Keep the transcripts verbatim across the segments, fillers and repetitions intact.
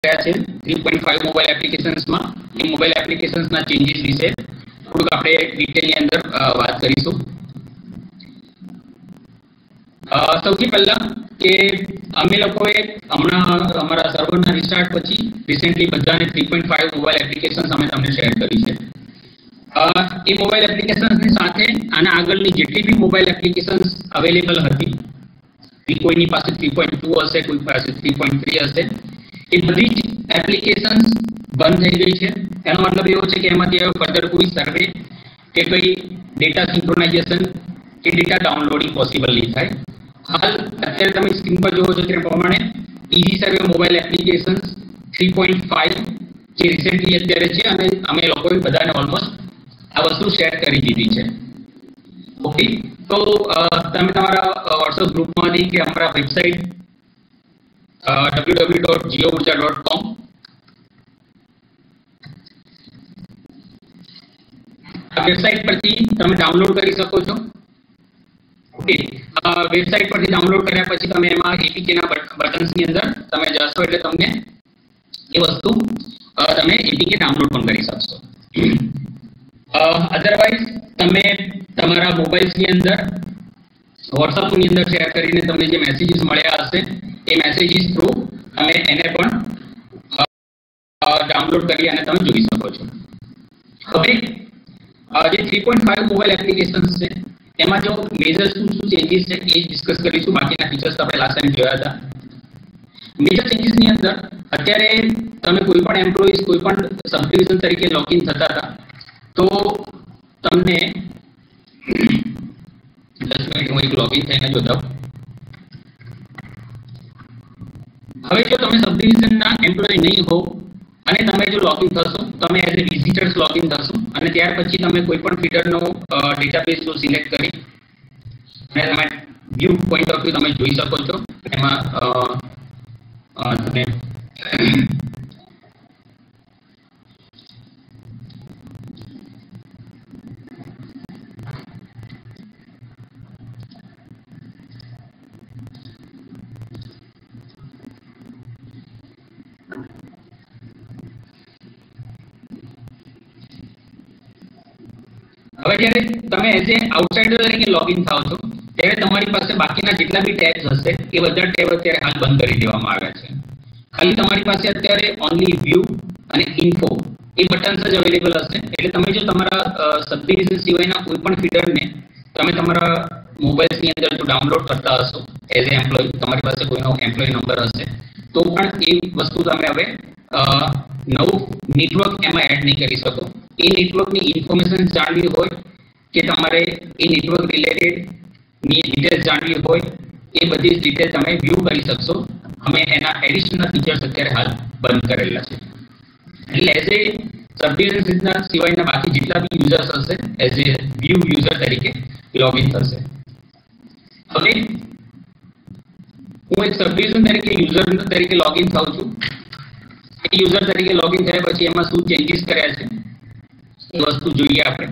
Three point five mobile applications में ये mobile applications ना चेंजेस विषे थोड़ुंक आपणे डिटेल ની અંદર વાત કરીશું। સૌથી પહેલા કે અમે લોકોએ હમણાં અમારા સર્વરના રિસ્ટાર્ટ પછી રિસેન્ટલી બધાને three point five mobile applications અમે તમને શેર કરી છે। એ મોબાઈલ એપ્લિકેશન્સની સાથે આના આગળની જેટલી બી મોબાઈલ એપ્લિકેશન્સ અવેલેબલ હતી, કોઈની પાસે થ્રી પોઈન્ટ ટુ હશે, કોઈ પાસે થ્રી પોઈન્ટ થ્રી હશે, એ બધી જ એપ્લિકેશન્સ બંધ થઈ ગઈ છે। એનો મતલબ એવો છે કે એમાંથી હવે ફર્ધર કોઈ સર્વે કે કોઈ ડેટા સિંક્રોનાઇઝેશન કે ડેટા ડાઉનલોડિંગ પોસિબલ નહીં થાય। હાલ અત્યારે તમે સ્ક્રીન પર જોવો છો તે પ્રમાણે easy survey mobile applications three point five જે રિસેન્ટલી અત્યારે છે અને અમે લોકોએ બધાને ઓલમોસ્ટ આ વસ્તુ શેર કરી દીધી છે। ઓકે, તો તમે તમારા વોટ્સએપ ગ્રુપમાંથી કે અમારા website W W W dot Jio Urja dot કોમ આ વેબસાઇટ પરથી તમે ડાઉનલોડ કરી શકો છો। ઓકે, વેબસાઇટ પરથી ડાઉનલોડ કર્યા પછી તમે એમાં એપીકે ના બટન્સની અંદર તમે જશો એટલે તમને એ વસ્તુ તમે એપીકે ડાઉનલોડ પણ કરી શકશો। અધરવાઇઝ તમે તમારા મોબાઈલ્સની અંદર વોટ્સએપની અંદર શેર કરીને તમને જે મેસેજીસ મળ્યા હશે એ મેસેજીસ થ્રુ તમે એને પણ ડાઉનલોડ કરી અને તમે જોઈ શકો છો। હવે જે three point five mobile applications છે એમાં જો મેજર શું શું ચેન્જીસ છે એ ડિસ્કસ કરીશું। બાકીના ફીચર્સ આપણે લાસ્ટ ટાઈમ જોયા હતા। મેજર ચેન્જીસની અંદર અત્યારે તમે કોઈ પણ એમ્પ્લોઈઝ કોઈ પણ સબડિવિઝન તરીકે લોગિન થતા હતા તો તમને દસ મિનિટ હું એક લોગિન થઈને જોતા હું। હવે જો તમે સબડિવિઝનના એમ્પ્લોય નહીં હો અને તમે જો લોગિન થશો તમે એઝ એ વિઝિટર્સ લોગિન થશો અને ત્યાર પછી તમે કોઈ પણ ફીડરનો ડેટાબેઝ નો સિલેક્ટ કરી અને તમે વ્યૂ પોઈન્ટ ઓફ વ્યૂ તમે જોઈ શકો છો। એમાં તમે હવે જ્યારે તમે એઝ એ આઉટસાઇડર તરીકે લોગિન થાવ છો ત્યારે તમારી પાસે બાકીના જેટલા બી ટેબ્સ હશે એ બધા ટેબ અત્યારે હાલ બંધ કરી દેવામાં આવ્યા છે। ખાલી તમારી પાસે અત્યારે ઓનલી વ્યૂ અને ઇન્ફો એ બટન્સ જ અવેલેબલ હશે। એટલે તમે જો તમારા સબડિવિઝન સિવાયના કોઈ પણ ફીડરને તમે તમારા મોબાઈલ્સની અંદર જો ડાઉનલોડ કરતા હશો એઝ એ એમ્પ્લોય, તમારી પાસે કોઈનો એમ્પ્લોય નંબર હશે તો પણ એ વસ્તુ તમે હવે નવું નેટવર્ક એમાં એડ નહીં કરી શકો। એ નેટવર્કની ઇન્ફોર્મેશન જાણવી હોય કે તમારે એ નેટવર્ક રિલેટેડ ની ડિટેલ્સ જાણવી હોય એ બધી જ ડિટેલ તમે વ્યૂ કરી શકશો। અમે એના એડિશનલ ફીચર્સ અત્યારે હાલ બંધ કરેલા છે। એટલે એઝ એ સબડિવિઝન સિવાયના બાકી જેટલા બી યુઝર્સ હશે એઝ એ વ્યૂ યુઝર તરીકે લોગિન થશે। હવે હું એક સબડિવિઝન તરીકે યુઝર તરીકે લોગિન થાઉં છું। એ યુઝર તરીકે લોગિન થયા પછી એમાં શું ચેન્જીસ કર્યા છે એ વસ્તુ જોઈએ આપણે।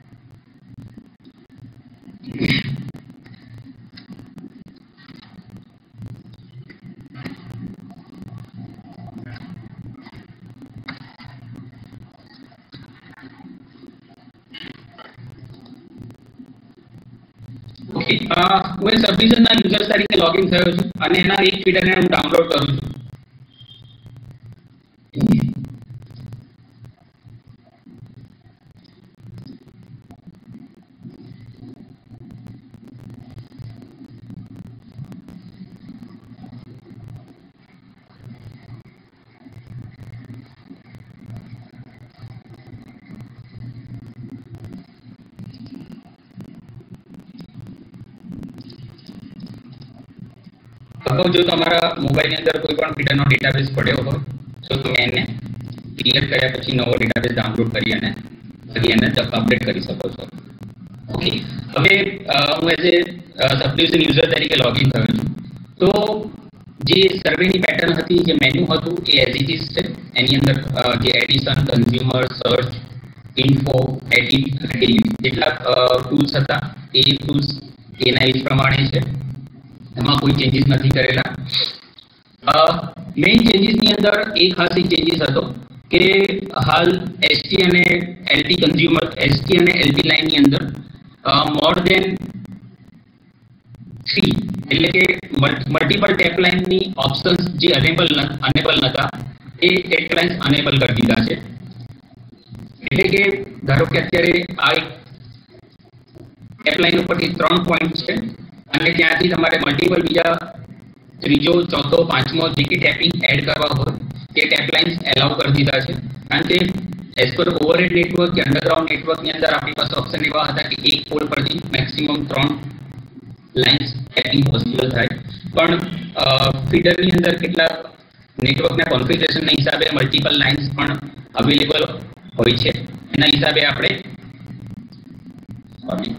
ઓકે, હું સબડિવિઝનના યુઝર તરીકે લોગિન થયો છું અને એના એક ફીડરને હું ડાઉનલોડ કરું છું। જો તમારા મોબાઈલની અંદર કોઈ પણ ફીડરનો ડેટાબેઝ પડ્યો હોય તો તમે એને ક્લિયર કર્યા પછી નવો ડેટાબેઝ ડાઉનલોડ કરી અને ફરી એને અપડેટ કરી શકો છો। ઓકે, હવે હું એઝ એ સબડિવિઝન યુઝર તરીકે લોગિન થયો છું તો જે સર્વેની પેટર્ન હતી, જે મેન્યુ હતું એ એઝ ઇટ ઇઝ છે। એની અંદર જે addition, consumer, search, info, edit, delete જેટલા ટૂલ્સ હતા એ ટૂલ્સ એના એ પ્રમાણે છે। એમાં કોઈ ચેન્જીસ નથી કરેલા। મેઇન ચેન્જીસની અંદર એક ખાસ એક ચેન્જીસ હતો કે હાલ એસટી અને એલટી કન્ઝ્યુમર એસટી અને એલટી લાઇનની અંદર મોર દેન થ્રી એટલે કે મલ્ટિપલ ટેપ લાઇનની ઓપ્શન્સ જે અનેબલ અનેબલ નતા એ ટેપ લાઇન્સ અનેબલ કરી દીધા છે. એટલે કે ધારો કે અત્યારે આ એક ટેપ લાઇન ઉપરથી ત્રણ પોઈન્ટ છે અને ત્યાંથી તમારે મલ્ટિપલ બીજા ત્રીજો ચોથો પાંચમો જે કે ટેપિંગ એડ કરવા હોય તે ટેપ લાઇન્સ એલાઉ કરી દીધા છે. કારણ કે એઝ પર ઓવરહેડ નેટવર્ક કે અંડરગ્રાઉન્ડ નેટવર્કની અંદર આપણી પાસે ઓપ્શન એવા હતા કે એક પોલ પરથી મેક્સિમમ ત્રણ લાઇન્સ ટેપિંગ પોસિબલ થાય, પણ ફીડરની અંદર કેટલાક નેટવર્કના કોન્ફિગરેશનના હિસાબે મલ્ટિપલ લાઇન્સ પણ અવેલેબલ હોય છે. એના હિસાબે આપણે સોરી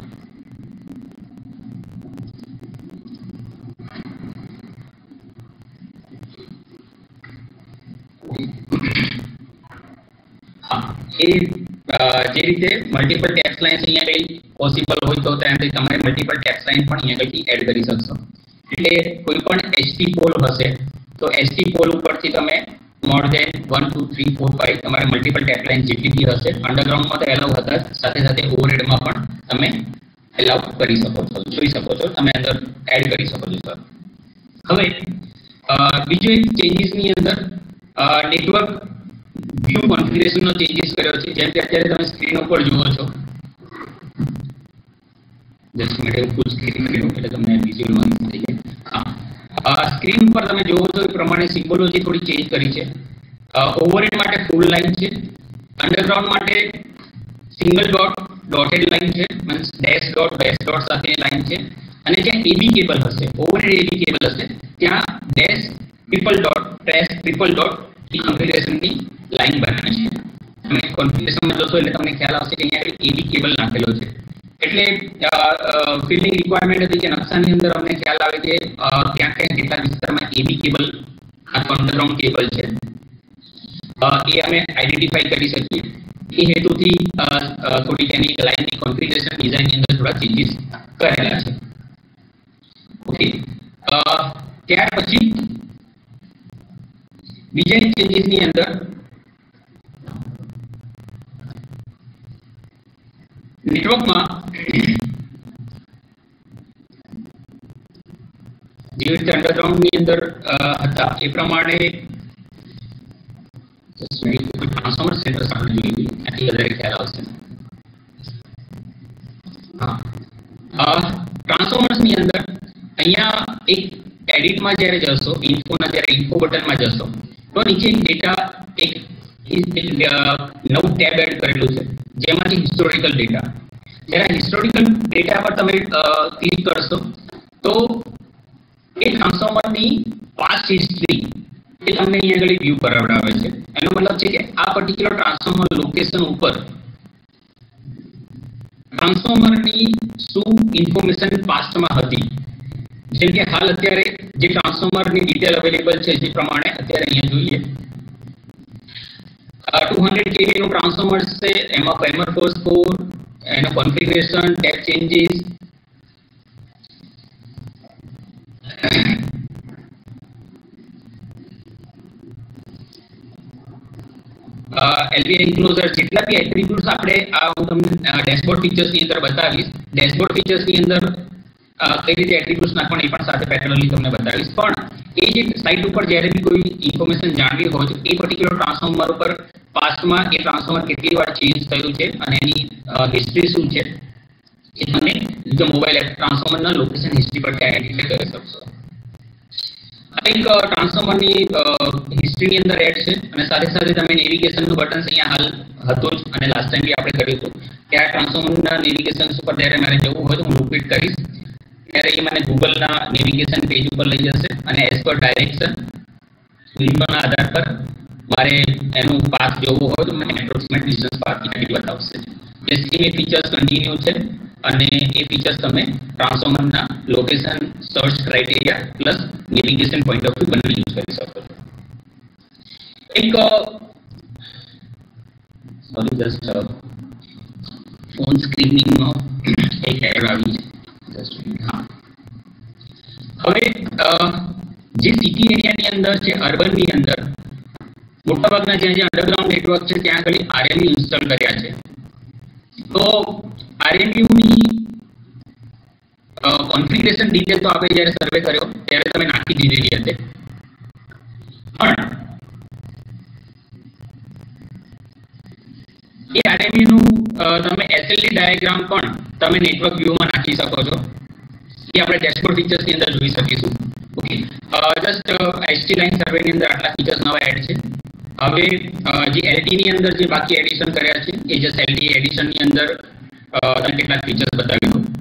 હા એ જે રીતે મલ્ટિપલ ટેપ્સ લાઇન્સ અહીંયા કઈ પોસિબલ હોય તો ત્યાંથી તમારે મલ્ટિપલ ટેપ્સ લાઇન પણ અહીંયા કઈથી એડ કરી શકશો. એટલે કોઈ પણ એચટી પોલ હશે તો એચટી પોલ ઉપરથી તમે more than one two three four five તમારે મલ્ટિપલ ટેપ લાઇન જેટલી બી હશે અંડરગ્રાઉન્ડમાં તો એલાઉ હતા, સાથે સાથે ઓવરહેડમાં પણ તમે એલાઉ કરી શકો છો, જોઈ શકો છો, તમે અંદર એડ કરી શકો છો. હવે બીજો એક ચેન્જીસની અંદર નેટવર્ક વ્યૂ કોન્ફિગરેશનનો ચેન્જીસ કર્યો છે. જેમ કે અત્યારે તમે સ્ક્રીન ઉપર જુઓ છો, જસ્ટ મિનિટ હું ફૂલ સ્ક્રીન કર્યું એટલે તમને વિઝ્યુઅલ માં થઈ જાય. હા સ્ક્રીન પર તમે જુઓ છો એ પ્રમાણે સિમ્બોલોજી થોડી ચેન્જ કરી છે. ઓવરહેડ માટે ફૂલ લાઈન છે, અંડરગ્રાઉન્ડ માટે સિંગલ ડોટ ડોટેડ લાઈન છે, means dash dot dash dot સાથેની લાઈન છે. અને જ્યાં એબી કેબલ હશે, ઓવરહેડ એબી કેબલ હશે, ત્યાં dash triple dot dash triple dot એ કોન્ફિગરેશનની લાઈન બનાવે છે. તમે કોન્ફિગરેશનમાં જોશો એટલે તમને ખ્યાલ આવશે કે અહીંયા એબી કેબલ નાખેલો છે. એટલે ફિલ્ડિંગ રિક્વાયરમેન્ટ હતી કે નકશાની અંદર અમને ખ્યાલ આવે કે ક્યાં ક્યાં કેટલા વિસ્તારમાં એબી કેબલ આ અંડરગ્રાઉન્ડ કેબલ છે એ અમે આઈડેન્ટિફાઈ કરી શકીએ. એ હેતુથી થોડી તેની લાઈનની કોન્ફિગરેશન ડિઝાઇનની અંદર થોડા ચેન્જીસ કરેલા છે. ઓકે, ત્યાર પછી બીજા ચેન્જીસની અંદર નેટવર્કમાં જે રીતે અંડરગ્રાઉન્ડની અંદર હતા એ પ્રમાણે ટ્રાન્સફોર્મર સેન્ટર આપણે જોઈએ આથી વધારે ખ્યાલ આવશે. હા, ટ્રાન્સફોર્મર્સની અંદર અહીંયા એક એડિટમાં જ્યારે જશો, ઇન્ફોના જ્યારે ઇન્ફો બટનમાં જશો તો નીચે ડેટા એક નવું ટેબ એડ કરેલું છે જેમાંથી હિસ્ટોરિકલ ડેટા. જ્યારે હિસ્ટોરિકલ ડેટા પર તમે ક્લિક કરશો તો એ ટ્રાન્સફોર્મરની પાસ્ટ હિસ્ટ્રી એ તમને અહીંયા આગળ વ્યૂ કરાવડાવે છે. એનો મતલબ છે કે આ પર્ટિક્યુલર ટ્રાન્સફોર્મર લોકેશન ઉપર ટ્રાન્સફોર્મરની શું ઇન્ફોર્મેશન પાસ્ટમાં હતી. જેમ કે હાલ અત્યારે જે ટ્રાન્સફોર્મરની ડિટેલ અવેલેબલ છે જે પ્રમાણે અત્યારે અહીંયા જોઈએ ટુ હંડ્રેડ કેવી નું ટ્રાન્સફોર્મર છે, એમાં ફેમર ફોર્સ ફોર, એનો configuration, tap changes, LVI enclosure, જેટલા બી એટ્રીબ્યુટ્સ આપણે આ હું તમને ડેશબોર્ડ ફીચર્સની અંદર બતાવીશ. ડેશબોર્ડ ફીચર્સની અંદર કઈ રીતે એટ્રીબ્યુટ્સ નાખવાના એ પણ સાથે પેરેલલી તમને બતાવીશ. પણ એ જે સાઇટ ઉપર જ્યારે બી કોઈ ઇન્ફોર્મેશન જાણવી હોય એ પર્ટિક્યુલર ટ્રાન્સફોર્મર ઉપર પાસ્ટમાં એ ટ્રાન્સફોર્મર કેટલી વાર ચેન્જ થયું છે અને એની હિસ્ટ્રી શું છે એ તમે જો મોબાઈલ એપ ટ્રાન્સફોર્મરના લોકેશન હિસ્ટ્રી પરથી આઈડેન્ટિફાઈ કરી શકશો. એક ટ્રાન્સફોર્મરની હિસ્ટ્રીની અંદર એડ છે અને સાથે સાથે તમે નેવિગેશનનું બટન અહીંયા હાલ હતું જ અને લાસ્ટ ટાઈમ બી આપણે કર્યું હતું કે આ ટ્રાન્સફોર્મરના નેવિગેશન ઉપર જ્યારે મારે જવું હોય તો હું રિપીટ કરીશ ત્યારે એ મને ગૂગલના નેવિગેશન પેજ ઉપર લઈ જશે અને એઝ પર ડાયરેક્શન વિન્ડોના આધાર પર મારે એનું પાથ જોવું હોય તો મને એપ્રોક્સિમેટ ડિસ્ટન્સ પાથ બતાવશે. એ સેમ એ ફીચર્સ કન્ટિન્યુ છે અને એ ફીચર્સ તમે ટ્રાન્સફોર્મરના location, search criteria plus navigation point of view બંને યુઝ કરી શકો છો. એક સોરી જસ્ટ ફોન સ્ક્રીનિંગનો એક એરર આવી છે. હા, હવે જે સિટી એરિયાની અંદર છે, અર્બનની અંદર મોટાભાગના જ્યાં જ્યાં અંડરગ્રાઉન્ડ નેટવર્ક છે ત્યાં આગળ આરએમયુ ઇન્સ્ટોલ કર્યા છે. તો આરએમયુની કોન્ફિગરેશન ડિટેલ તો આપણે જ્યારે સર્વે કર્યો ત્યારે તમે નાખી દીધેલી હતી, પણ એ આરએમયુનું તમે એસએલડી ડાયાગ્રામ પણ તમે નેટવર્ક વ્યૂમાં નાખી શકો છો. એ આપણે ડેશબોર્ડ ફીચર્સની અંદર જોઈ શકીશું. ઓકે, જસ્ટ એચટી લાઇન સર્વેની અંદર આટલા ફીચર્સ નવા એડ છે. હવે જે એલટીની અંદર જે બાકી એડિશન કર્યા છે એ જસ્ટ એલટી એડિશનની અંદર તમને કેટલાક ફીચર્સ બતાવી દઉં.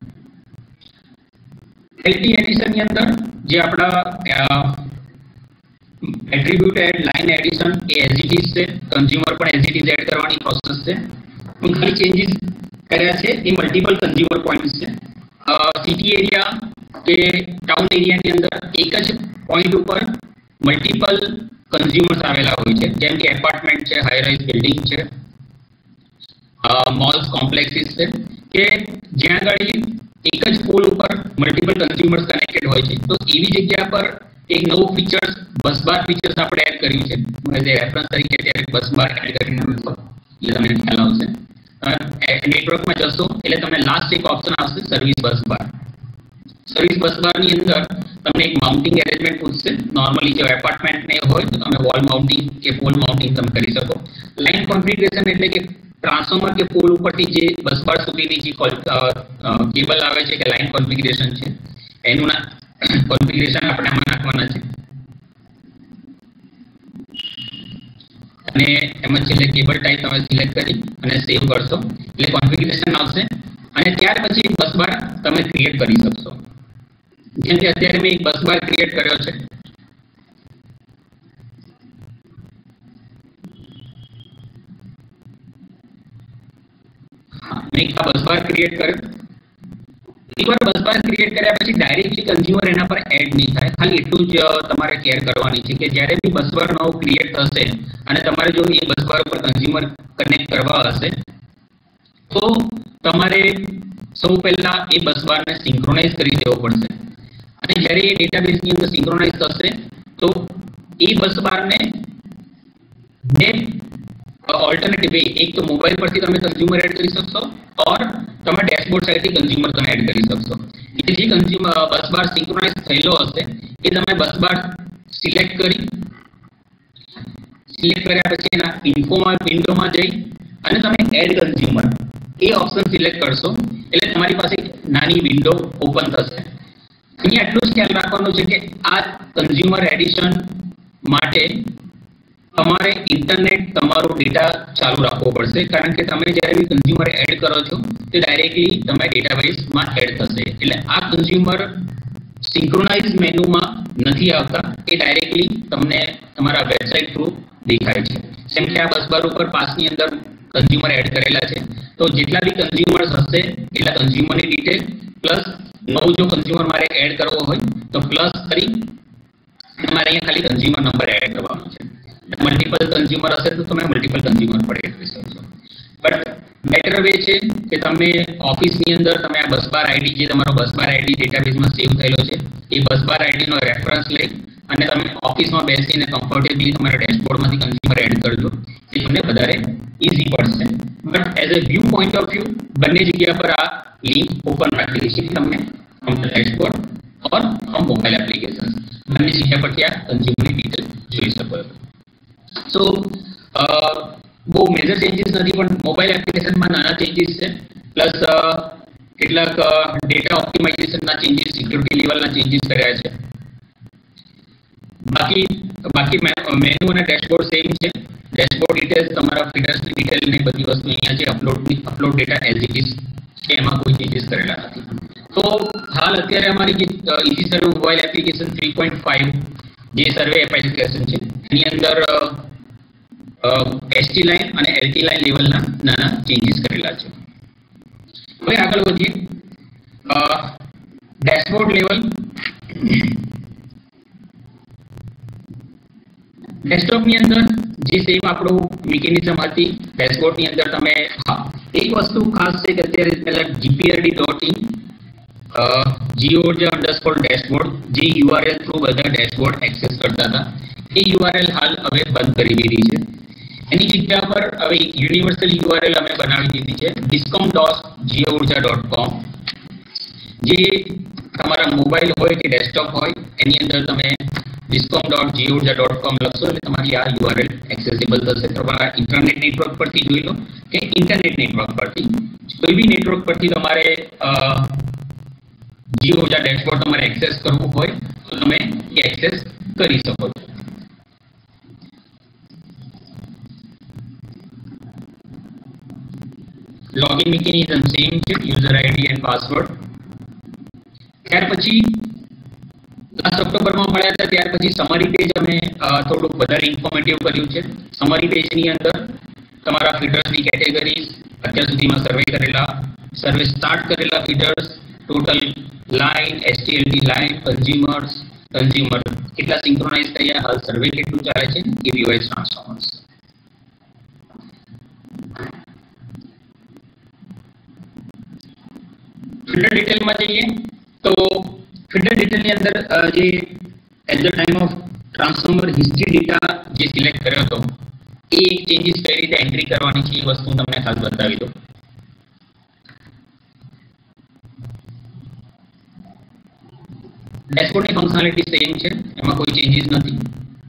એલટી એડિશનની અંદર જે આપણા એટ્રીબ્યુટેડ લાઇન એડિશન એ એઝ ઇટ ઇઝ છે, કન્ઝ્યુમર પણ એઝ ઇટ ઇઝ એડ કરવાની પ્રોસેસ છે. પણ ખાલી ચેન્જીસ કર્યા છે એ મલ્ટિપલ કન્ઝ્યુમર પોઈન્ટ્સ છે. સિટી એરિયા કે ટાઉન એરિયાની અંદર એક જ પોઈન્ટ ઉપર મલ્ટિપલ કન્ઝ્યુમર્સ આવેલા હોય છે, જેમ કે એપાર્ટમેન્ટ છે, હાઈ રાઇઝ બિલ્ડિંગ છે, મોલ્સ, કોમ્પ્લેક્સીસ છે, કે જ્યાં આગળ એક જ પોલ ઉપર મલ્ટિપલ કન્ઝ્યુમર્સ કનેક્ટેડ હોય છે. તો એવી જગ્યા પર એક નવું ફીચર્સ બસ બાર ફીચર્સ આપણે એડ કર્યું છે. એઝ એ રેફરન્સ તરીકે ત્યારે બસ બાર એડ કરીને એટલે તમને ખ્યાલ આવશે. નેટવર્કમાં જશો એટલે તમને લાસ્ટ એક ઓપ્શન આવશે સર્વિસ બસ બાર. સર્વિસ બસ બારની અંદર તમને એક માઉન્ટિંગ એરેન્જમેન્ટ પૂછશે. નોર્મલી જો એપાર્ટમેન્ટ ને હોય તો તમે વોલ માઉન્ટિંગ કે પોલ માઉન્ટિંગ તમે કરી શકો. લાઇન કોન્ફિગરેશન એટલે કે ટ્રાન્સફોર્મર કે પોલ ઉપરથી જે બસ બાર સુધીની જે કેબલ આવે છે કે લાઇન કોન્ફિગરેશન છે એનું કોન્ફિગરેશન આપણે આમાં નાખવાના છે. અને એમાં છેલ્લે કેબલ ટાઈપ તમે સિલેક્ટ કરી અને સેવ કરશો એટલે કોન્ફિગરેશન આવશે. અને ત્યાર પછી બસ બાર તમે ક્રિએટ કરી શકશો. જેમ કે અત્યારે મેં એક બસ બાર ક્રિએટ કર્યો છે. મેં એક બસ બાર ક્રિએટ કર્યો. એકવાર બસ બાર ક્રિએટ કર્યા પછી ડાયરેક્ટલી કન્ઝ્યુમર એના પર એડ નહીં થાય. ખાલી એટલું જ તમારે કેર કરવાની છે કે જ્યારે બી બસ બાર નવો ક્રિએટ થશે અને તમારે જો એ બસ બાર ઉપર કન્ઝ્યુમર કનેક્ટ કરવા હશે તો તમારે સૌ પહેલા એ બસ બારને સિંક્રોનાઇઝ કરી દેવો પડશે. અને જ્યારે એ ડેટાબેઝની અંદર સિંક્રોનાઇઝ થશે તો એ બસ બારને બે ઓલ્ટરનેટિવ વે, એક તો મોબાઈલ પરથી તમે કન્ઝ્યુમર એડ કરી શકશો ઓર તમે ડેશબોર્ડ સાઇડથી કન્ઝ્યુમર તમે એડ કરી શકશો. એટલે જે કન્ઝ્યુમર બસ બાર સિંક્રોનાઇઝ થયેલો હશે એ તમે બસ બાર સિલેક્ટ કરી સિલેક્ટ કર્યા પછી એના ઇન્ફોમાં વિન્ડોમાં જઈ અને તમે એડ કન્ઝ્યુમર એ ઓપ્શન સિલેક્ટ કરશો એટલે તમારી પાસે નાની વિન્ડો ઓપન થશે. અહીંયા એટલું જ ખ્યાલ રાખવાનું છે કે આ કન્ઝ્યુમર એડિશન માટે તમારે ઇન્ટરનેટ તમારો ડેટા ચાલુ રાખવો પડશે, કારણ કે તમે જ્યારે બી કન્ઝ્યુમર એડ કરો છો તે ડાયરેક્ટલી તમારા ડેટાબેઝમાં એડ થશે. એટલે આ કન્ઝ્યુમર સિંક્રોનાઇઝ મેનુમાં નથી આવતા, એ ડાયરેક્ટલી તમને તમારા વેબસાઇટ થ્રુ દેખાય છે. જેમ કે આ બસ બાર ઉપર પાસની અંદર કન્ઝ્યુમર એડ કરેલા છે તો જેટલા બી કન્ઝ્યુમર્સ હશે એટલા કન્ઝ્યુમરની ડિટેલ પ્લસ નવો જો કન્ઝ્યુમર મારે એડ કરવો હોય તો પ્લસ કરી તમારે અહીંયા ખાલી કન્ઝ્યુમર નંબર એડ કરવાનો છે. મલ્ટિપલ કન્ઝ્યુમર હશે તો તમે મલ્ટિપલ કન્ઝ્યુમર પર એડ કરી શકશો. બટ બેટર વે છે કે તમે ઓફિસની અંદર તમે આ બસ બાર આઈડી જે તમારો બસ બાર આઈડી ડેટાબેઝમાં સેવ થયેલો છે એ બસ બાર આઈડીનો રેફરન્સ લઈ અને તમે ઓફિસમાં બેસીને કમ્ફર્ટેબલી તમારા ડેશબોર્ડમાંથી કન્ઝ્યુમર એડ કરજો. એ તમને વધારે ઇઝી પડશે. But as a view point of view બંને જગ્યા પર આ લિંક ઓપન રાખેલી છે તમને from the dashboard or from mobile application. બંને જગ્યા પરથી આ કન્ઝ્યુમરની ડિટેલ જોઈ શકો છો. સો બહુ મેજર ચેન્જીસ નથી પણ મોબાઈલ એપ્લિકેશનમાં નાના ચેન્જીસ છે પ્લસ કેટલાક ડેટા ઓપ્ટિમાઇઝેશનના ચેન્જીસ, સિક્યુરિટી લેવલના ચેન્જીસ કર્યા છે. બાકી બાકી મેનુ અને ડેશબોર્ડ સેમ છે. ડેશબોર્ડ ડિટેલ્સ તમારા ફીડર્સની ડિટેલ ને બધી વસ્તુ અહીંયા છે. અપલોડની upload data as it is છે, એમાં કોઈ ચેન્જીસ કરેલા નથી. તો હાલ અત્યારે અમારી જે easy survey mobile application three point five જે સર્વે એપ્લિકેશન છે એની અંદર એસટી લાઇન અને એલટી લાઇન લેવલના નાના ચેન્જીસ કરેલા છે. હવે આગળ વધીએ. ડેશબોર્ડ લેવલ ડેસ્કટોપની અંદર જે સેમ આપણો મિકેનિઝમ હતી ડેશબોર્ડની અંદર તમે હા એક વસ્તુ ખાસ છે કે અત્યારે પહેલા જીપીઆરડી dot in Jio Urja underscore dashboard જે યુઆરએલ થ્રુ બધા ડેશબોર્ડ એક્સેસ કરતા હતા એ યુઆરએલ હાલ હવે બંધ કરી દીધી છે. એની જગ્યા પર હવે યુનિવર્સલ યુઆરએલ અમે બનાવી દીધી છે discom dot jio urja dot com, જે તમારા મોબાઈલ હોય કે ડેસ્કટોપ હોય એની અંદર તમે discom dot jio urja dot com લખશો એટલે તમારી આ યુઆરએલ એક્સેસિબલ થશે. તમારા ઇન્ટરનેટ નેટવર્ક પરથી જોઈ લો કે ઇન્ટરનેટ નેટવર્ક પરથી કોઈ બી નેટવર્ક પરથી તમારે jio urja ડેશબોર્ડ તમારે એક્સેસ કરવું હોય તો તમે એ એક્સેસ કરી શકો છો. login mechanism same છે, user id and password. ત્યાર પછી લાસ્ટ ઓક્ટોબરમાં મળ્યા હતા ત્યાર પછી સમરી પેજ અમે થોડુંક વધારે ઇન્ફોર્મેટિવ કર્યું છે. સમરી પેજની અંદર તમારા ફીડર્સની કેટેગરીઝ, અત્યાર સુધીમાં સર્વે કરેલા સર્વે સ્ટાર્ટ કરેલા feeders, total line, ST LT line, consumers consumer કેટલા સિંક્રોનાઇઝ થયા, હાલ સર્વે કેટલું ચાલે છે, કેપીવાય ટ્રાન્સફોર્મર્સ. ફિલ્ટર ડિટેલમાં જઈએ તો ફિલ્ટર ડિટેલની અંદર જે at the time of transformer history data જે સિલેક્ટ કર્યો હતો એ ચેન્જીસ કઈ રીતે એન્ટ્રી કરવાની છે એ વસ્તુ તમને ખાસ બતાવી દો. ડેશબોર્ડની ફંક્શનાલિટી સેમ છે, એમાં કોઈ ચેન્જીસ નથી.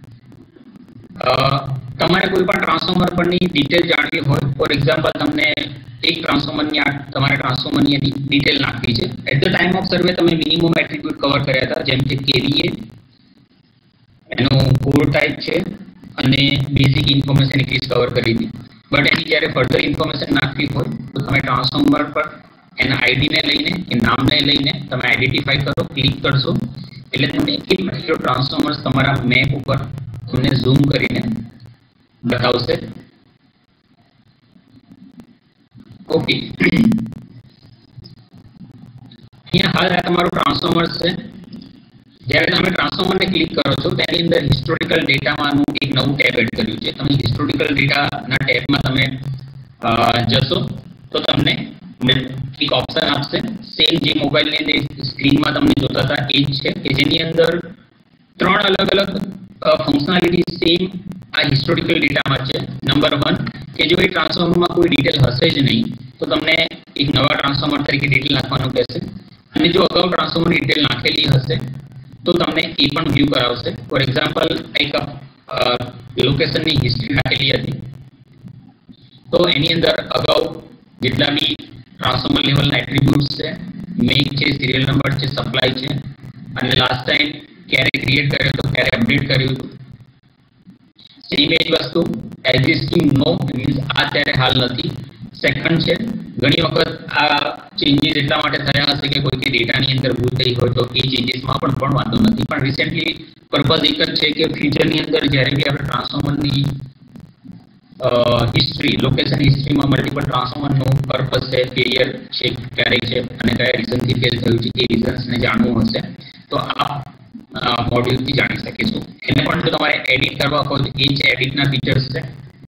તમારે કોઈ પણ ટ્રાન્સફોર્મર પરની ડિટેલ જાણવી હોય, ફોર એક્ઝામ્પલ તમને એક ટ્રાન્સફોર્મરની આ તમારે ટ્રાન્સફોર્મરની ડિટેલ નાખવી છે. At the time of survey તમે મિનિમમ એટ્રીબ્યુટ કવર કર્યા હતા, જેમ કે કેવીએ, એનો કોર ટાઈપ છે અને બેઝિક ઇન્ફોર્મેશન એટલી જ કવર કરી હતી. બટ એની જ્યારે ફર્ધર ઇન્ફોર્મેશન નાખવી હોય તો તમે ટ્રાન્સફોર્મર પર એના આઈડીને લઈને એ નામને લઈને તમે આઈડેન્ટિફાઈ કરો, ક્લિક કરશો એટલે તમને એ પર્ટિક્યુલર ટ્રાન્સફોર્મર્સ તમારા મેપ ઉપર તમને ઝૂમ કરીને બતાવશે. ઓકે, અહીંયા હાલ આ તમારું ટ્રાન્સફોર્મર્સ છે. જ્યારે તમે ટ્રાન્સફોર્મરને ક્લિક કરો છો તેની અંદર હિસ્ટોરિકલ ડેટામાંનું એક નવું ટેબ એડ કર્યું છે. તમે હિસ્ટોરિકલ ડેટાના ટેબમાં તમે જશો તો તમને એક ઓપ્શન આપશે સેમ જે મોબાઈલની અંદર સ્ક્રીનમાં તમને જોતા હતા એ જ છે, કે જેની અંદર ત્રણ અલગ અલગ ફંક્શનાલિટી સેમ આ હિસ્ટોરિકલ ડેટામાં છે. નંબર વન, કે જો એ ટ્રાન્સફોર્મરમાં કોઈ ડિટેલ હશે જ નહીં તો તમને એક નવા ટ્રાન્સફોર્મર તરીકે ડિટેલ નાખવાનું કહેશે, અને જો અગાઉ ટ્રાન્સફોર્મરની ડિટેલ નાખેલી હશે તો તમને એ પણ વ્યૂ કરાવશે. ફોર એક્ઝામ્પલ એક લોકેશનની હિસ્ટ્રી નાખેલી હતી તો એની અંદર અગાઉ જેટલા બી ટ્રાન્સફોર્મર લેવલના એટ્રીબ્યુટ્સ છે, મેક છે, સિરિયલ નંબર છે, સપ્લાય છે, અને લાસ્ટ ટાઈમ ક્યારે ક્રિએટ કર્યો હતો, ક્યારે અપડેટ કર્યું હતું. સેમ એજ વસ્તુ એક્ઝિસ્ટિંગ નો મીન્સ આ ત્યારે હાલ નથી. સેકન્ડ છે, ઘણી વખત આ ચેન્જીસ એટલા માટે થયા હશે કે કોઈ ડેટાની અંદર ભૂલ થઈ હોય તો એ ચેન્જીસમાં પણ પણ વાંધો નથી. પણ રિસેન્ટલી પર્પઝ એક જ છે કે ફ્યુચરની અંદર જ્યારે બી આપણે ટ્રાન્સફોર્મરની હિસ્ટ્રી, લોકેશન હિસ્ટ્રીમાં મલ્ટિપલ ટ્રાન્સફોર્મરનું પર્પઝ છે, ફેલિયર છે ક્યારે છે અને કયા રીઝનથી ફેલ થયું છે એ રીઝન્સને જાણવું હશે તો આ મોડ્યુલથી જાણી શકીશું. એને પણ જો તમારે એડિટ કરવા હોય તો એ છે એડિટના ફીચર્સ છે.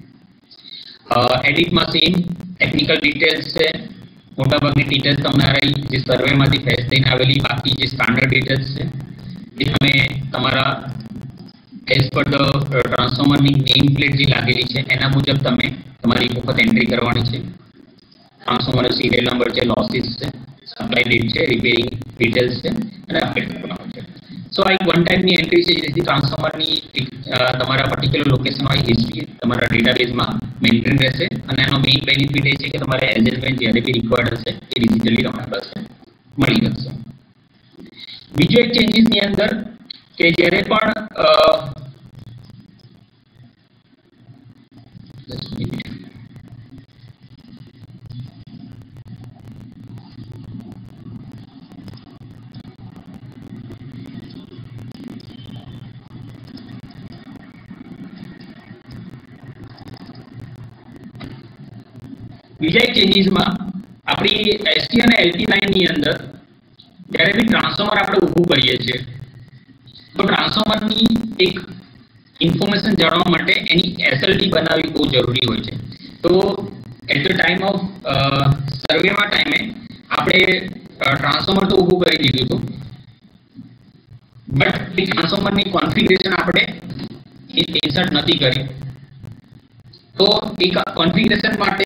એડિટમાં સેમ ટેકનિકલ ડિટેલ્સ છે, મોટાભાગની ડિટેલ્સ તમારી જે સર્વેમાંથી ફેચ થઈને આવેલી, બાકી જે સ્ટાન્ડર્ડ ડિટેલ્સ છે એ તમે તમારા એઝ પર ધ ટ્રાન્સફોર્મરની નેમ પ્લેટ જે લાગેલી છે એના મુજબ તમે તમારી વખત એન્ટ્રી કરવાની છે. ટ્રાન્સફોર્મર સિરિયલ નંબર છે, લોસીસ છે, સપ્લાય ડેટ છે, રિપેરિંગ ડિટેલ્સ છે અને અપડેટ કરવાનું છે. સો આ એક વન ટાઈમની એન્ટ્રી છે જેથી ટ્રાન્સફોર્મરની તમારા પર્ટિક્યુલર લોકેશનવાળી હિસ્ટ્રી તમારા ડેટાબેઝમાં મેન્ટેન રહેશે, અને એનો મેઇન બેનિફિટ એ છે કે તમારે એડજસ્ટમેન્ટ જ્યારે બી રિક્વાયર્ડ હશે એ ડિજિટલી તમારી પાસે મળી જશે. બીજો એક ચેન્જીસની અંદર કે જ્યારે પણ બીજા એક ચેન્જીસમાં આપણી એસટી અને એલટી લાઇનની અંદર જ્યારે બી ટ્રાન્સફોર્મર આપણે ઊભું કરીએ છીએ તો ટ્રાન્સફોર્મરની એક ઇન્ફોર્મેશન જાણવા માટે એની એસએલટી બનાવવી બહુ જરૂરી હોય છે. તો એટ ધ ટાઈમ ઓફ સર્વેમાં ટાઈમે આપણે ટ્રાન્સફોર્મર તો ઊભું કરી દીધું હતું, બટ એ ટ્રાન્સફોર્મરની કોન્ફિગરેશન આપણે ઇન્સર્ટ નથી કરી. તો એક કોન્ફિગરેશન માટે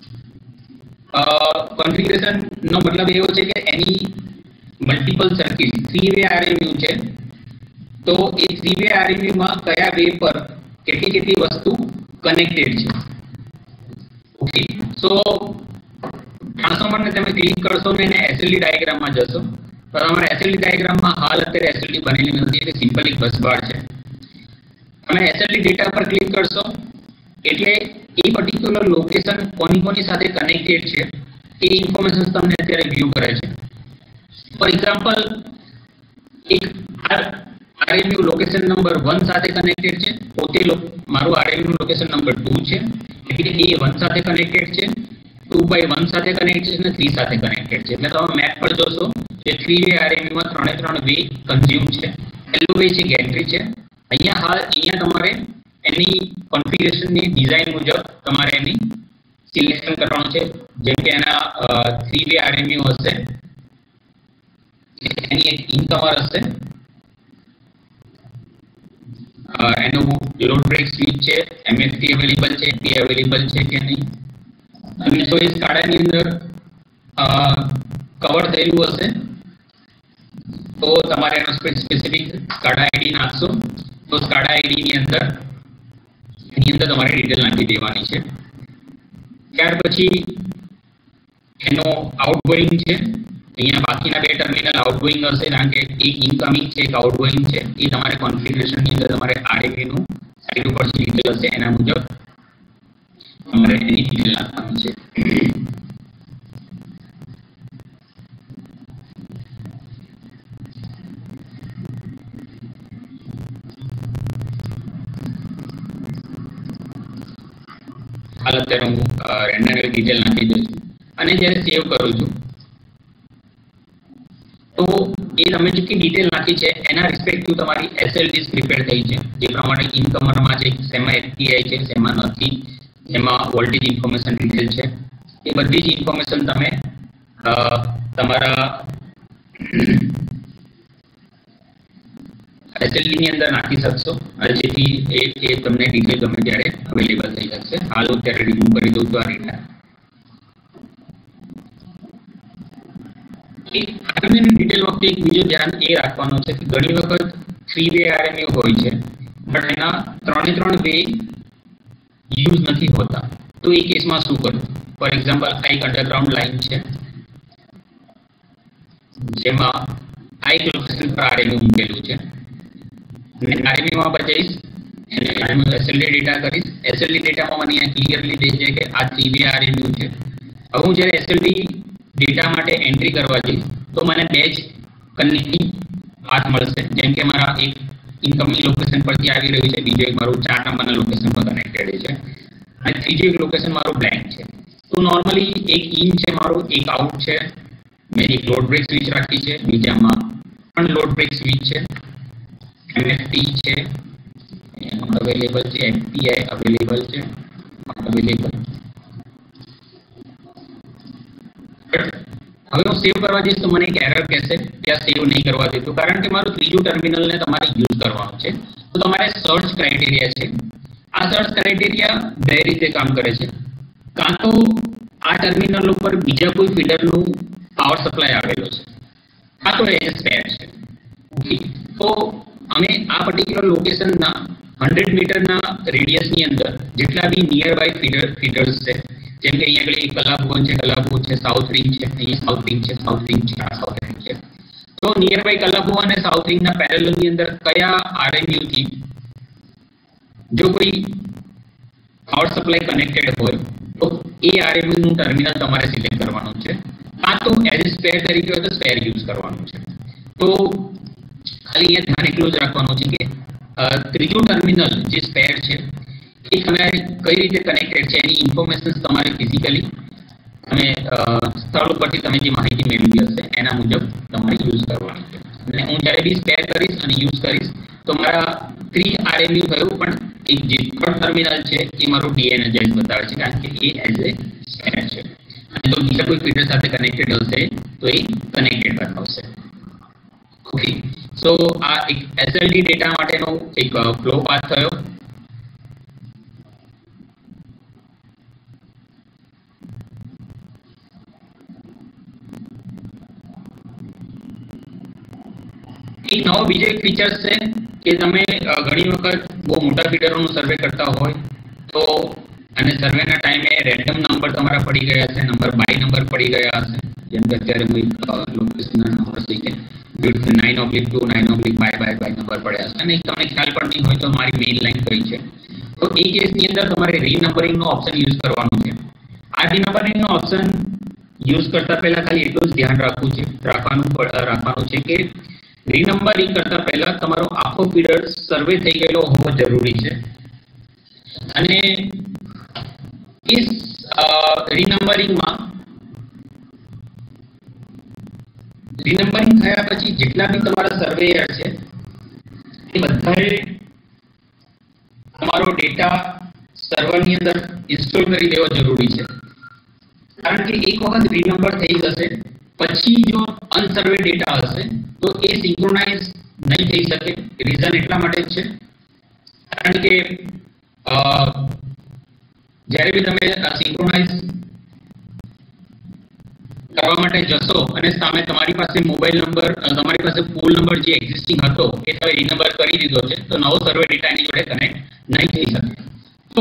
કોન્ફિગરેશન નો મતલબ એવો છે કે એની multiple circuit three way RMU છે, તો એ થ્રી વે આરએમયુ માં કયા વે પર કેટલી કેટલી વસ્તુ કનેક્ટેડ છે. ઓકે, સો ટ્રાન્સફોર્મર ને તમે ક્લિક કરશો ને એને એસએલડી ડાયાગ્રામ માં જશો, તો તમારા એસએલડી ડાયાગ્રામ માં હાલ અત્યારે એસએલડી બનેલી નથી, એટલે સિમ્પલ એક બસ બાર છે. તમે એસએલડી ડેટા પર ક્લિક કરશો એટલે એ પર્ટિક્યુલર લોકેશન કોની કોની સાથે કનેક્ટેડ છે એ ઇન્ફોર્મેશન તમને અત્યારે વ્યૂ કરે છે. ફોર એક્ઝામ્પલ, એક આરએમયુ લોકેશન નંબર વન સાથે કનેક્ટેડ છે, પોતે મારું આરએમયુ લોકેશન નંબર ટુ છે, એટલે એ વન સાથે કનેક્ટેડ છે, ટુ બાય વન સાથે કનેક્ટેડ છે અને થ્રી સાથે કનેક્ટેડ છે. એટલે તમે મેપ પર જોશો કે થ્રી વે આરએમયુ માં ત્રણે ત્રણ વે કન્ઝ્યુમ છે. પહેલું વે છે ગેન્ટ્રી છે. અહીંયા હાલ અહીંયા તમારે એની કોન્ફિગરેશનની ડિઝાઇન મુજબ તમારે એની સિલેક્શન કરવાનું છે. જેમ કે એના થ્રી વે આરએમયુ હશે, એની એક ઇનકમર હશે, એનું લોડ બ્રેક સ્વિચ છે, એમએફટી અવેલેબલ છે, પી અવેલેબલ છે કે નહીં, અને જો એ સ્કાડાની અંદર કવર થયેલું હશે તો તમારે એનો સ્પેસિફિક સ્કાડા આઈડી નાખશો, તો સ્કાડા આઈડી ની અંદર એની અંદર તમારે ડિટેલ નાખી દેવાની છે. ત્યાર પછી એનો આઉટગોઈંગ છે, અહીંયા બાકીના બે ટર્મિનલ આઉટગોઈંગ હશે, કારણ કે એક ઇનકમિંગ છે એક આઉટગોઈંગ છે. એ તમારે કોન્ફિગરેશન ની અંદર તમારે આરએમયુ નું સાઈડ ઉપર જે ડિટેલ હશે એના મુજબ તમારે એની ડિટેલ નાખવાની છે. હાલ અત્યારે હું રેન્ડર ડિટેલ નાખી દઉં છું અને જ્યારે સેવ કરું છું તો એ તમે જેટલી ડિટેલ નાખી છે એના રિસ્પેક્ટિવ તમારી એસએલડી પ્રિપેર થઈ છે, જે પ્રમાણે ઇનકમરમાં છે, શેમાં એફપીઆઈ છે, શેમાં નથી, એમાં વોલ્ટેજ ઇન્ફોર્મેશન ડિટેલ છે, એ બધી જ ઇન્ફોર્મેશન તમે તમારા એસએલડી ની અંદર નાખી શકશો, અને જેથી એ એ તમને ડિટેલ ગમે ત્યારે અવેલેબલ થઈ જશે. હાલ હું ત્યારે રિમૂવ કરી દઉં છું આ ડેટા. આરએમયુ ડિટેલ વખતે એક બીજો ધ્યાન એ રાખવાનું છે કે ઘણી વખત થ્રી વે આરએમયુ હોય છે, પણ એના ત્રણે ત્રણ વે યુઝ નથી હોતા. તો એ કેસમાં શું કરવું? ફોર એક્ઝામ્પલ, આ એક અંડરગ્રાઉન્ડ લાઈન છે જેમાં આ એક લોકેશન પર આરએમયુ મૂકેલું છે, અને આરએમયુ માં બતાવીશ એને એસએલડી ડેટા કરીશ. એસએલડી ડેટામાં મને અહીંયા ક્લિયરલી દેખાય છે કે આ થ્રી વે આરએમયુ છે. હવે હું જ્યારે એસએલડી ડેટા માટે એન્ટ્રી કરવા જઈશ તો મને બે જ કનેક્ટિંગ પાથ મળશે, જેમ કે મારા એક ઇનકમિંગ લોકેશન પરથી આવી રહ્યું છે, બીજો એક મારું ચાર નંબરના લોકેશન પર કનેક્ટેડ છે, અને ત્રીજો એક લોકેશન મારું બ્લેન્ક છે. તો નોર્મલી એક ઇન છે મારું, એક આઉટ છે, મેં એક લોડ બ્રેક સ્વિચ રાખી છે, બીજામાં પણ લોડ બ્રેક સ્વિચ છે, એમએફટી છે અવેલેબલ છે, એફપીઆઈ અવેલેબલ છે અવેલેબલ. હવે હું સેવ કરવા જઈશ તો મને એક એરર કહેશે કે આ સેવ નહીં કરવા દેતું, કારણ કે મારું ત્રીજું ટર્મિનલને તમારે યુઝ કરવાનું છે. તો તમારે સર્ચ ક્રાઇટેરિયા છે, આ સર્ચ ક્રાઇટેરિયા બે રીતે કામ કરે છે. કાં તો આ ટર્મિનલ ઉપર બીજા કોઈ ફીડરનું પાવર સપ્લાય આવેલો છે, કાં તો એ સ્પેર છે. ઓકે, તો અમે આ પર્ટિક્યુલર લોકેશનના હંડ્રેડ મીટરના રેડિયસની અંદર જેટલા બી નિયર બાય ફીડર ફીડર્સ છે, જેમ કે અહીંયા આગળ કલાભવન છે, કલાભવન છે, સાઉથ રિંગ છે, અહીંયા સાઉથ રિંગ છે, સાઉથ રિંગ છે, આ સાઉથ રિંગ છે. તો નિયર બાય કલાભવન અને સાઉથ રિંગના પેરેલલની અંદર કયા આરએમયુ થી જો કોઈ પાવર સપ્લાય કનેક્ટેડ હોય તો એ આરએમયુ નું ટર્મિનલ તમારે સિલેક્ટ કરવાનું છે, કાં તો એઝ સ્પેર તરીકે હોય તો સ્પેર યુઝ કરવાનું છે. તો ખાલી અહીંયા ધ્યાન એટલું જ રાખવાનું છે કે ત્રીજું ટર્મિનલ જે સ્પેર છે એ તમારે કઈ રીતે કનેક્ટેડ છે એની ઇન્ફોર્મેશન તમારે ફિઝિકલી તમે સ્થળ ઉપરથી તમે જે માહિતી મેળવી હશે એના મુજબ તમારે યુઝ કરવાની છે. અને હું જ્યારે બી સ્પેર કરીશ અને યુઝ કરીશ તો મારા થ્રી આરએમયુ થયું, પણ એક જે થર્ડ ટર્મિનલ છે એ મારું ડીએનએજાઇઝ બતાવે છે, કારણ કે એ એઝ એ સ્પેર છે. અને तो બીજા કોઈ ફીડર સાથે કનેક્ટેડ હશે તો એ કનેક્ટેડ બતાવશે. ઓકે, સો આ એક એસએલડી ડેટા માટેનો એક ફ્લો પાથ થયો. એક નવો બીજો એક ફીચર્સ છે કે તમે ઘણી વખત બહુ મોટા ફીડરોનું સર્વે કરતા હોય તો અને સર્વેના ટાઈમે રેન્ડમ નંબર તમારા પડી ગયા છે, નંબર બાય નંબર પડી ગયા હશે, જેમ કે અત્યારે કોઈ લોકેશનના નંબર છે કે nine oblique two nine oblique by by by number પડ્યા હશે અને તમને ખ્યાલ પણ નહીં હોય તો મારી મેઇન લાઈન કઈ છે. તો એ કેસની અંદર તમારે રીનંબરિંગનો ઓપ્શન યુઝ કરવાનું છે. આ રીનંબરિંગનો ઓપ્શન યુઝ કરતા પહેલા ખાલી એટલું જ ધ્યાન રાખવું છે રાખવાનું રાખવાનું છે કે રીનંબરિંગ કરતા પહેલા તમારો આખો ફીડર સર્વે થઈ ગયેલો હોવો જરૂરી છે. અને इस રીનંબરિંગમાં રીનંબરિંગ થયા પછી જેટલા બી તમારા સર્વેયર છે એ બધાએ તમારો ડેટા સર્વરની અંદર ઇન્સ્ટોલ કરી દેવો જરૂરી છે. કારણ કે એક વખત રીનંબર થઈ જશે પછી જો અનસર્વે ડેટા હશે તો એ સિંક્રોનાઇઝ નહીં થઈ શકે. રીઝન એટલા માટે જ છે કારણ કે જ્યારે બી તમે સિંક્રોનાઇઝ કરવા માટે જશો અને સામે તમારી પાસે મોબાઈલ નંબર તમારી પાસે ફૂલ નંબર જે એક્ઝિસ્ટિંગ હતો એ તમે રીનંબર કરી દીધો છે તો નવો સર્વે ડેટા એની જોડે કનેક્ટ નહીં થઈ શકે. તો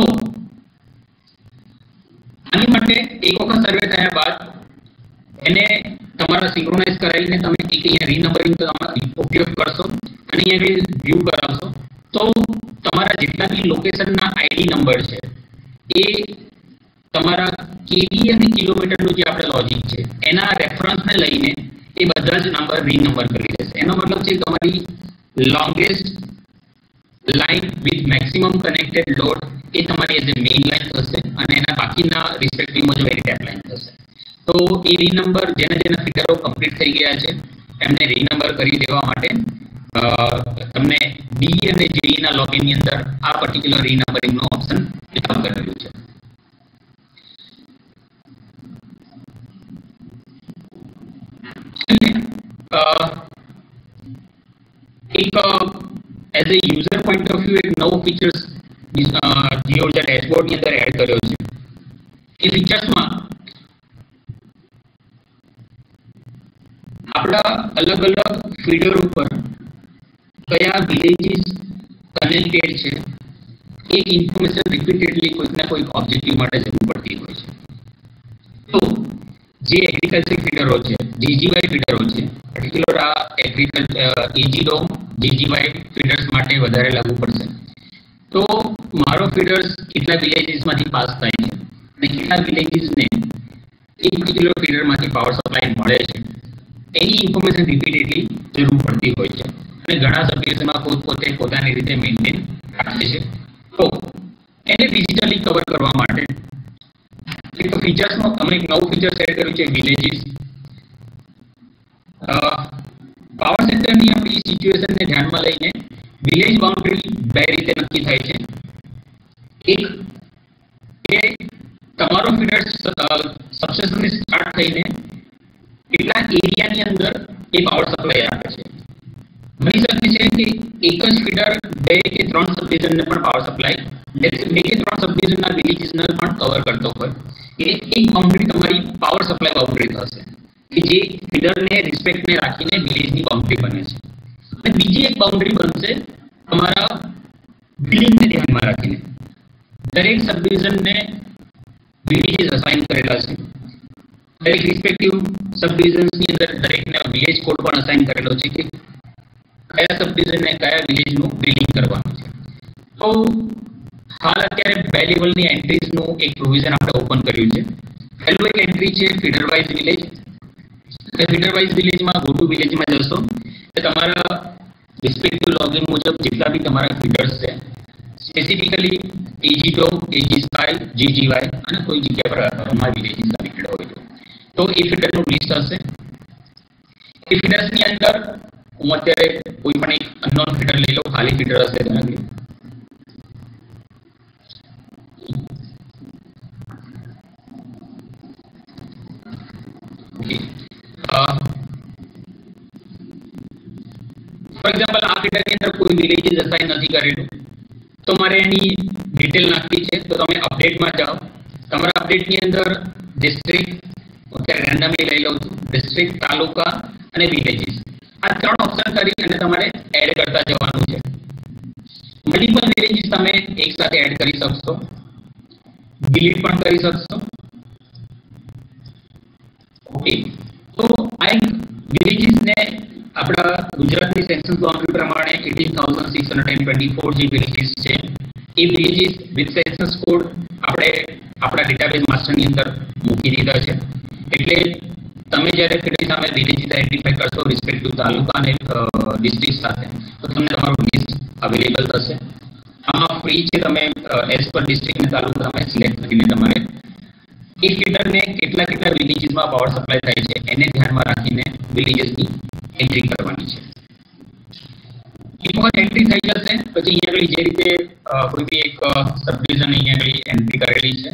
આની માટે એક વખત સર્વે થયા બાદ એને તમારા સિંક્રોનાઇઝ કરાવીને તમે એક અહીંયા રીનંબરિંગ ઉપયોગ કરશો અને અહીંયા વ્યૂ કરાવશો તો તમારા જેટલા બી લોકેશનના આઈડી નંબર છે એ તમારા કેબી અને કિલોમીટરનું જે આપણે લોજિક છે એના રેફરન્સને લઈને એ બધા જ નંબર રીનંબર કરી દેશે. એનો મતલબ છે તમારી longest line with maximum connected load એ તમારી એઝ એ મેઇન લાઇન થશે અને એના બાકીના રિસ્પેક્ટિવ મુજબ એની ટેપ લાઇન થશે. તો એ રીનંબર જેના જેના ફિગરો કમ્પ્લીટ થઈ ગયા છે એમને રીનંબર કરી દેવા માટે તમને ડી અને જેઈ ના લોગિનની અંદર આ પર્ટિક્યુલર રીનંબરિંગનો ઓપ્શન ડિફાઇન કરેલું છે. એક as a user point of view એક નવો ફીચર્સ જીઓર્જા ડેશબોર્ડની અંદર એડ કર્યો છે. એ ફીચર્સમાં આપણા અલગ અલગ ફીડર ઉપર કયા વિલેજીસ કનેક્ટેડ છે એક ઇન્ફોર્મેશન રિપીટેડલી કોઈકના કોઈક ઓબ્જેક્ટિવ માટે જરૂર પડતી હોય છે. તો જે એગ્રીકલ્ચર ફીડરો છે જીજીવાય ફીડરો છે પર્ટિક્યુલર આ એગ્રીકલ્ચર એજીડોમ જીજીવાય ફીડર્સ માટે વધારે લાગુ પડશે. તો મારો ફીડર્સ કેટલા વિલેજીસમાંથી પાસ થાય છે અને કેટલા વિલેજીસને એક પર્ટિક્યુલર ફીડરમાંથી પાવર સપ્લાય મળે છે એની ઇન્ફોર્મેશન રિપીટેડલી જરૂર પડતી હોય છે અને ઘણા સબ્ડિવિઝનમાં પોતે પોતાની રીતે મેન્ટેન રાખે છે. તો એને ડિજિટલી કવર કરવા માટે એક ફીચર્સમાં અમે એક નવું ફીચર એડ કર્યું છે વિલેજીસ. પાવર સેક્ટરની આપણી સિચ્યુએશનને ધ્યાનમાં લઈને વિલેજ બાઉન્ડ્રી બે રીતે નક્કી થાય છે. એક કે તમારો ફીડર સબસ્ટેશનથી સ્ટાર્ટ થઈને કેટલા એરિયાની અંદર એ પાવર સપ્લાય આપે છે. બની શકે છે કે એક જ ફીડર બે કે ત્રણ સબડિવિઝનને પણ પાવર સપ્લાય બે કે ત્રણ સબડિવિઝનના વિલેજીસને પણ કવર કરતો હોય. એ એક બાઉન્ડ્રી તમારી પાવર સપ્લાય બાઉન્ડ્રી થશે કે જે ફીડરને રિસ્પેક્ટને રાખીને વિલેજની બાઉન્ડ્રી બને છે. અને બીજી એક બાઉન્ડ્રી બનશે તમારા બિલિંગને ધ્યાનમાં રાખીને. દરેક સબડિવિઝનને વિલેજીસ અસાઇન કરેલા છે. દરેક રિસ્પેક્ટિવ સબડિવિઝન્સની અંદર દરેકને વિલેજ કોડ પણ અસાઇન કરેલો છે કે કયા સબડિવિઝનને કયા વિલેજનું બિલિંગ કરવાનું છે. તો હાલ અત્યારે બે લેવલની એન્ટ્રીઝનું એક પ્રોવિઝન આપણે ઓપન કર્યું છે. પહેલું એક એન્ટ્રી છે feeder wise village. Feeder wise વિલેજમાં ગો ટુ વિલેજમાં જશો તો તમારા રિસ્પેક્ટિવ લોગિન મુજબ જેટલા બી તમારા ફીડર્સ છે સ્પેસિફિકલી એજીડો એજીસ્કાય જીજીવાય અને કોઈ જગ્યા પર અમારા વિલેજીસ કનેક્ટેડ હોય તો તો એ ફીડરનું લિસ્ટ હશે. એ ફીડર્સની અંદર હું અત્યારે કોઈ પણ એક અનનોન ફીડર લઈ લઉં, ખાલી ફીડર હશે તેના લીધે આ ફીડરની અંદર કોઈ વિલેજીસ અસાઇન નથી કરેલું તો મારે એની ડિટેલ નાખવી છે તો તમે અપડેટમાં જાઓ તમારા અપડેટની અંદર ડિસ્ટ્રિક્ટ અત્યારે રેન્ડમલી લઈ લઉં છું ડિસ્ટ્રિક્ટ તાલુકા અને વિલેજીસ આ ત્રણ ઓપ્શન કરી અને તમારે એડ કરતા જવાનું છે મલ્ટિપલ વિલેજીસ તમે એક સાથે એડ કરી શકશો ડિલીટ પણ કરી શકશો ઓકે તો આ વિલેજીસ ને આપણા ગુજરાતની સેન્સસ બાઉન્ડરી પ્રમાણે અઢાર હજાર છસો ચોવીસ જે વિલેજીસ છે એ વિલેજીસ વિથ સેન્સસ કોડ આપણે આપણા ડેટાબેઝ માસ્ટરની અંદર મૂકી દીધા છે એટલે તમે જ્યારે ફીડરની સામે વિલેજીસ આઈડેન્ટિફાઈ કરશો રિસ્પેક્ટિવ તાલુકા અને ડિસ્ટ્રિક્ટ સાથે તો તમને તમારું લિસ્ટ અવેલેબલ થશે આમાં ફ્રી છે તમે એઝ પર ડિસ્ટ્રિક્ટ અને તાલુકા તમે સિલેક્ટ કરીને તમારે એ ફીડરને કેટલા કેટલા વિલેજીસમાં પાવર સપ્લાય થાય છે એને ધ્યાનમાં રાખીને વિલેજીસની એન્ટ્રી કરવાની છે એકવાર એન્ટ્રી થઈ જશે પછી અહીંયા આગળ જે રીતે કોઈ બી એક સબડિવિઝન અહીંયા આગળ એન્ટ્રી કરેલી છે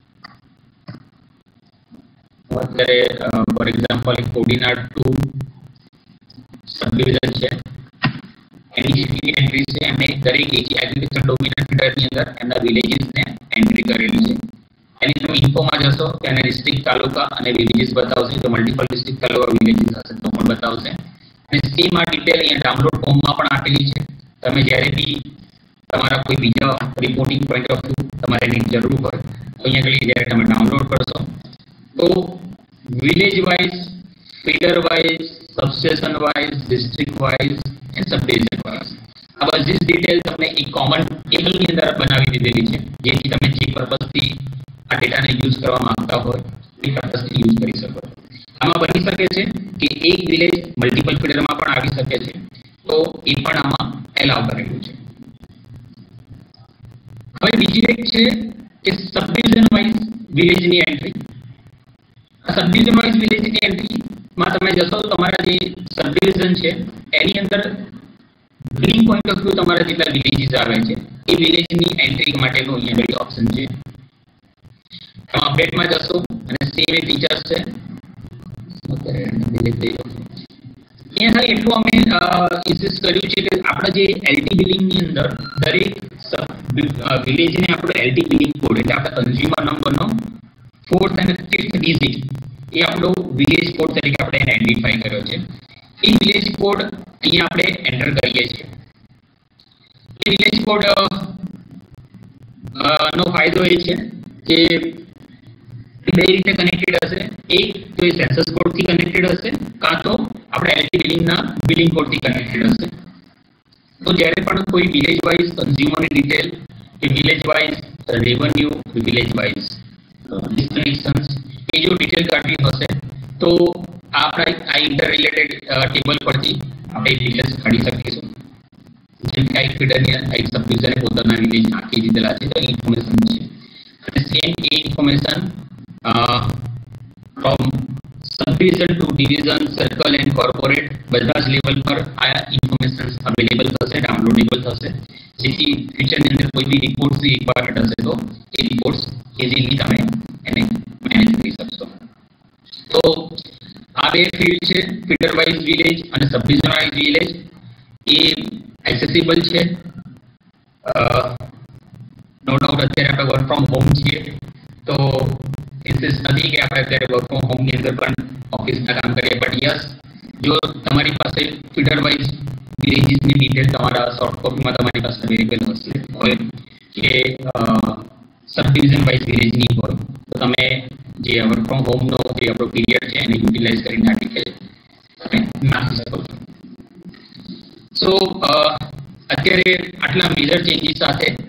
અત્યારે ફોર એક્ઝામ્પલ એક કોડીનાર ટુ સબડિવિઝન છે એની જેટલી એન્ટ્રી છે એમને દરેક એક એગ્રીકલ્ચર ડોમિનન્ટ ફીડરની અંદર એમના વિલેજીસને એન્ટ્રી કરેલી છે એની તમે ઇન્ફોમાં જશો કે એને ડિસ્ટ્રિક્ટ તાલુકા અને વિલેજીસ બતાવશે તો મલ્ટિપલ ડિસ્ટ્રિક્ટ તાલુકા વિલેજીસ હશે તો પણ બતાવશે અને સેમ આ ડિટેલ અહીંયા ડાઉનલોડ ફોર્મમાં પણ આપેલી છે તમે જ્યારે બી તમારા કોઈ બીજા રિપોર્ટિંગ પોઈન્ટ ઓફ વ્યૂ તમારે એની જરૂર હોય તો અહીંયા આગળ જ્યારે તમે ડાઉનલોડ કરશો તો village wise feeder wise substation wise district wise and subdivision wise આ બધી જ ડિટેલ તમને એક કોમન ટેબલની અંદર બનાવી દીધેલી છે જેથી તમે જે પર્પઝથી આ ડેટાને યુઝ કરવા માંગતા હોય એ પર્પઝથી યુઝ કરી શકો આમાં બની શકે છે કે એક વિલેજ મલ્ટિપલ ફીડરમાં પણ આવી શકે છે તો એ પણ આમાં એલાવ કરેલું છે હવે બીજી એક છે કે સબડિવિઝન વાઇઝ વિલેજની એન્ટ્રી આ સબડિવિઝન વાઇઝ વિલેજની એન્ટ્રીમાં તમે જશો તમારા જે સબડિવિઝન છે એની અંદર બિલિંગ પોઈન્ટ ઓફ વ્યૂ તમારા જેટલા વિલેજીસ આવે છે એ વિલેજની એન્ટ્રી માટેનું અહીંયા ઓપ્શન છે તમે અપડેટમાં જશો અને સેમ એ ફીચર્સ છે અહીંયા એટલું અમે ઇન્સિસ્ટ કર્યું છે કે આપણા જે એલટી બિલિંગની અંદર દરેક વિલેજને આપણો એલટી બિલિંગ કોડ એટલે આપણા કન્ઝ્યુમર નંબરનો ફોર્થ અને ફિફ્થ ડિજિટ એ આપણો વિલેજ કોડ તરીકે આપણે એને આઈડેન્ટિફાઈ કર્યો છે એ વિલેજ કોડ અહીંયા આપણે એન્ટર કરીએ છીએ એ વિલેજ કોડ નો ફાયદો એ છે કે બે રીતે કનેક્ટેડ હશે એક તો એ સેન્સસ કોડથી કનેક્ટેડ હશે કાં તો આપણે એલટી બિલિંગના બિલિંગ કોડથી કનેક્ટેડ હશે તો જ્યારે પણ કોઈ વિલેજ વાઇઝ કન્ઝ્યુમરની ડિટેલ કે village wise revenue village wise disconnections એ જો ડિટેલ કાઢવી હશે તો આપણા આ ઇન્ટર રિલેટેડ ટેબલ પરથી આપણે ડિટેલ્સ કાઢી શકીશું જેમ કે આ ફીડરની એક સબડિવિઝને પોતાના વિલેજ નાખી દીધેલા છે તો ઇન્ફોર્મેશન છે અને સેમ એ information from subdivision to division circle and corporate બધા જ લેવલ પર આ ઇન્ફોર્મેશન અવેલેબલ થશે ડાઉનલોડેબલ થશે જેથી ફ્યુચરની અંદર કોઈ બી રિપોર્ટ્સ રિક્વાયર્ડ હશે તો એ રિપોર્ટ્સ ઇઝીલી તમે એને મેનેજ કરી શકશો તો આ બે ફીલ્ડ છે ફીડર વાઇઝ વિલેજ અને સબડિવિઝન વાઇઝ વિલેજ એ એક્સેસિબલ છે નો ડાઉટ અત્યારે આપણે વર્ક ફ્રોમ હોમ છીએ તો ઇન્સિસ્ટ નથી કે આપણે અત્યારે વર્ક ફ્રોમ હોમની અંદર પણ ઓફિસના કામ કરીએ બટ યસ જો તમારી પાસે ફીડર વાઇઝ વિલેજીસની ડિટેલ તમારા સોફ્ટ કોપીમાં તમારી પાસે અવેલેબલ હશે હોય કે સબડિવિઝન વાઇઝ વિલેજની હોય તો તમે જે વર્ક ફ્રોમ હોમનો જે આપણો પીરિયડ છે એને યુટિલાઇઝ કરીને આ ડિટેલ તમે નાખી શકો છો સો અત્યારે આટલા મેજર ચેન્જીસ સાથે